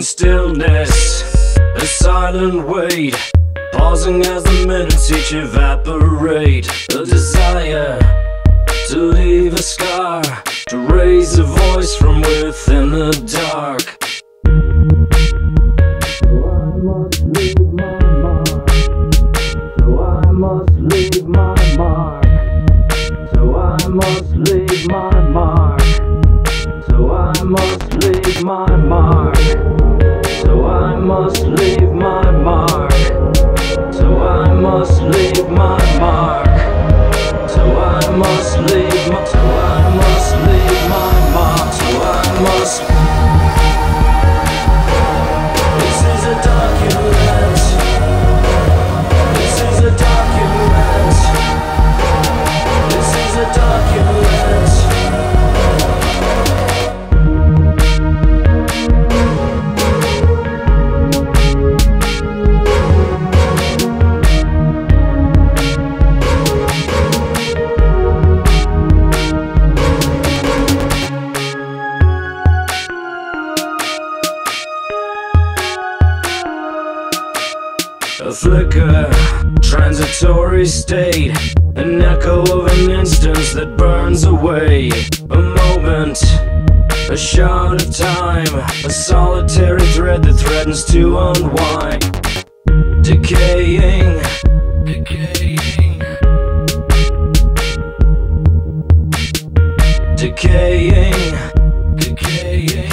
stillness, a silent wait, pausing as the minutes each evaporate. A desire to leave a scar, to raise a voice from within the dark. So I must leave my mark. So I must leave my mark. So I must leave my mark. So I must leave my mark. So I must leave my mark. So I must leave my. So I must leave my mark. So I must. This is a document. This is a document. This is a document. A flicker, transitory state, an echo of an instance that burns away. A moment, a shot of time, a solitary thread that threatens to unwind. Decaying, decaying, decaying, decaying,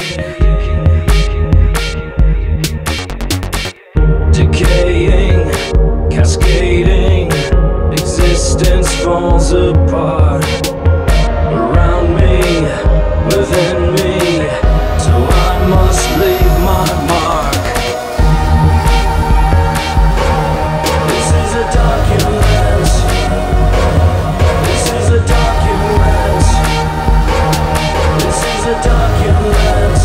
decaying, cascading. Existence falls apart around me, within me. So I must leave my mark. This is a document. This is a document. This is a document.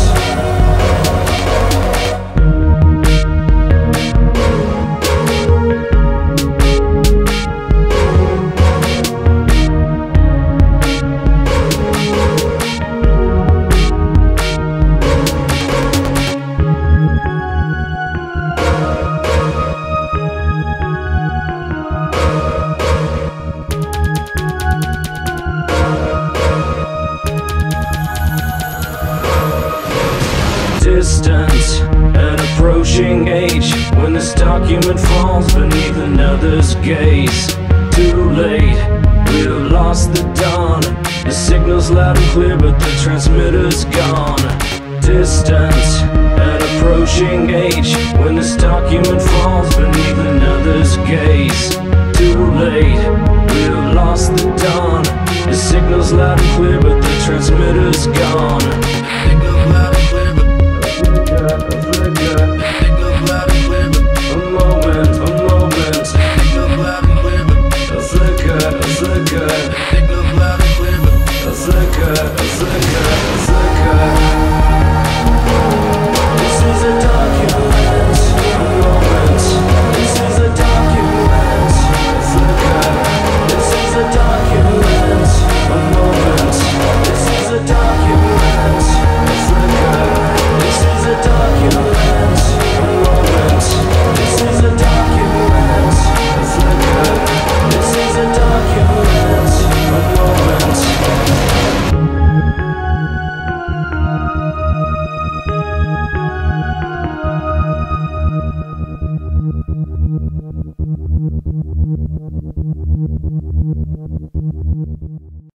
Distant, an approaching age, when this document falls beneath another's gaze. Too late, we've lost the dawn. The signal's loud and clear, but the transmitter's gone. Distant, an approaching age, when this document falls beneath another's gaze. Too late, we've lost the dawn. The signal's loud and clear, but the transmitter's gone. Signal's loud and clear, but a flicker, a moment, a moment. A flicker, a flicker, a flicker, a flicker, a flicker. This is a document, a moment. This is a document, a flicker. This is a document, a moment. This is a document, a flicker. This is a document, a moment. This is a document, a flicker. This is a document, a moment.